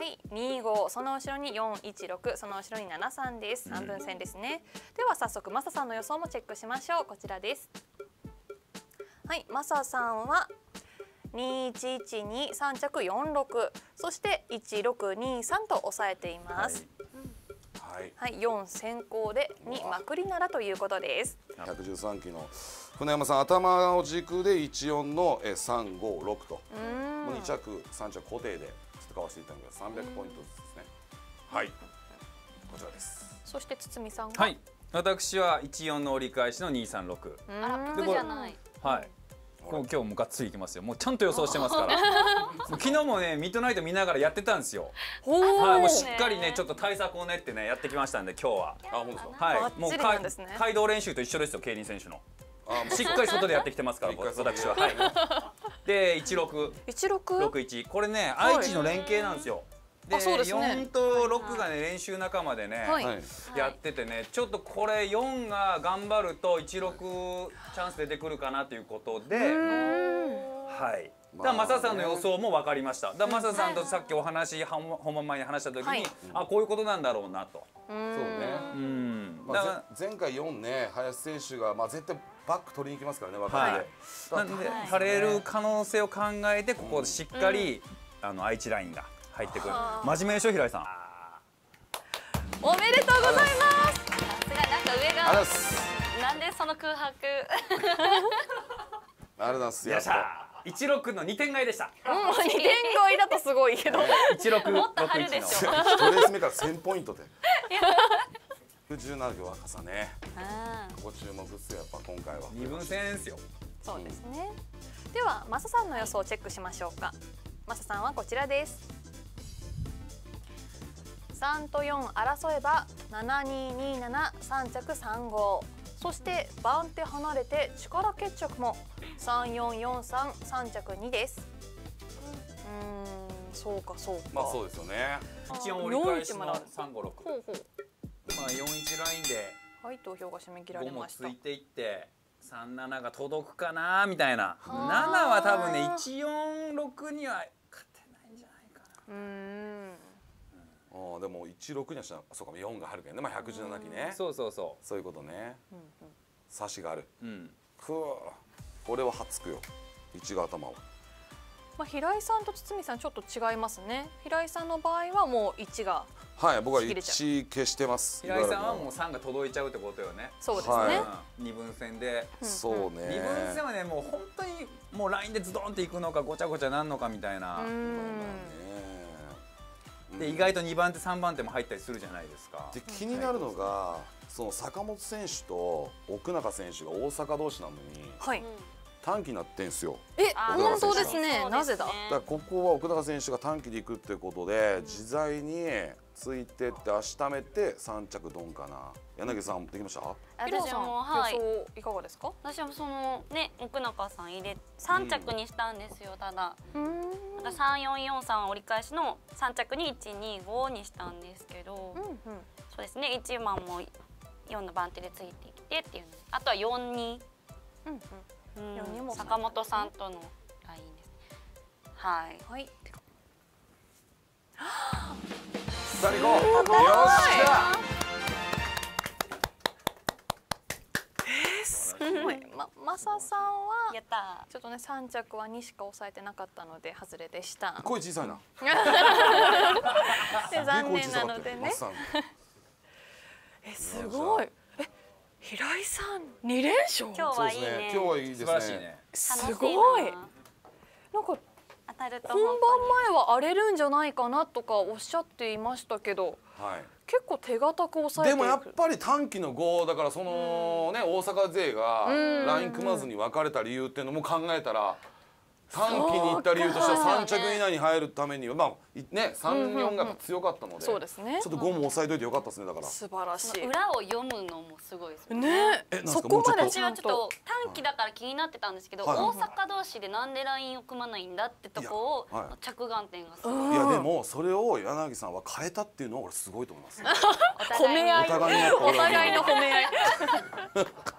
に25、その後ろに416、その後ろに73です。3分線ですね。では早速マサさんの予想もチェックしましょう。こちらです。はい、マサさんは2112、3着46、そして1623と抑えています。はい、4先行で2まくりならということです。 113期の船山さん、頭を軸で14の356と、もう2着3着固定で使わせていただきます。300ポイントずつですね。はい、こちらです。 そして堤さんが、 はい、私は14の折り返しの236。 あら、プじゃない。 はい。今日もがっつりいきますよ。もうちゃんと予想してますから。昨日もね、ミッドナイト見ながらやってたんですよ。はい、もうしっかりね、ちょっと対策を練ってね、やってきましたんで、今日は。 あ、本当ですか。 はい、もう街道練習と一緒ですよ、競輪選手の。しっかり外でやってきてますから、私は。はい。で、16、61、これね、愛知の連携なんですよ。で、4と6がね、練習仲間でね、やっててね、ちょっとこれ4が頑張ると16チャンス出てくるかなということで、はい。だからマサさんの予想も分かりました。だからマサさんとさっきお話本番前に話した時に、あ、こういうことなんだろうなと。 そうね。前回4ね、林選手が絶対バック取りに行きますからね、分かって。 なんでされる可能性を考えて、ここでしっかり愛知ラインが入ってくる。真面目でしょ、平井さん。 おめでとうございます。 さすが、なんか上が。なんでその空白。 ありがとうございます。 よっしゃ。16の2点買いでした。 2点買いだとすごいけど。 16 もっと入るでしょ。 1レース目から1000ポイントで。17秒若さね。ここ注目ですよ、やっぱ今回は。 2分戦ですよ。 そうですね。ではマサさんの予想をチェックしましょうか。マサさんはこちらです。3と4争えば7227、3着35、そして番手離れて力決着も3443、3着2です。そうかそうか。 まあそうですよね。 14折り返しの356。まあ41ラインで、 はい、投票が締め切られました。 5もついていって37が届くかなみたいな。7は多分ね、146には勝てないんじゃないかな。 でも16にはしたら、そうか、4が入るけどね、まあ117期ね。 そうそうそう。 そういうことね。差しがある。これははっつくよ、1が頭を。 平井さんと堤さんちょっと違いますね。平井さんの場合はもう1が、 はい、僕は1消してます。 平井さんはもう3が届いちゃうってことよね。 そうですね。 2分戦で。 そうね。 2分戦はね、もう本当にもうラインでズドンっていくのかごちゃごちゃなんのかみたいな。で、意外と2番手3番手も入ったりするじゃないですか。 で、気になるのがその坂本選手と奥中選手が大阪同士なのに短期になってんすよ。 本当ですね。なぜだ。 だからここは奥中選手が短期でいくっていうことで自在についてって足ためて3着ドンかな。柳さんできました？ 私も予想いかがですか？ 私もそのね、奥中さん入れ3着にしたんですよ。ただ3443は折り返しの3着に125にしたんですけど、そうですね、1番も4の番手でついてきてっていうの、あとは42、坂本さんとのラインです。はい。 はい。 さあ行こう。よっしゃ。 すごい。マサさんはやったちょっとね、3着は2しか抑えてなかったので外れでした。 声小さいな。 残念なのでね。すごい。平井さん2連勝。 今日はいいね。 今日はいいですね。 すごい。なんか当たると本番前は荒れるんじゃないかなとかおっしゃっていましたけど、結構手堅く抑えていく。 でもやっぱり短期の5だから、そのね、大阪勢がライン組まずに別れた理由っていうのも考えたら、短期に行った理由としては3着以内に入るためには、まあね、3、4が強かったので、ちょっと5も抑えといてよかったですね。だから素晴らしい。 裏を読むのもすごいですね。そこまで私はちょっと短期だから気になってたんですけど、大阪同士でなんでラインを組まないんだってとこを着眼点がすごい。 いやでもそれを柳さんは変えたっていうのは俺すごいと思います。 褒め合い。お互いの褒め合い。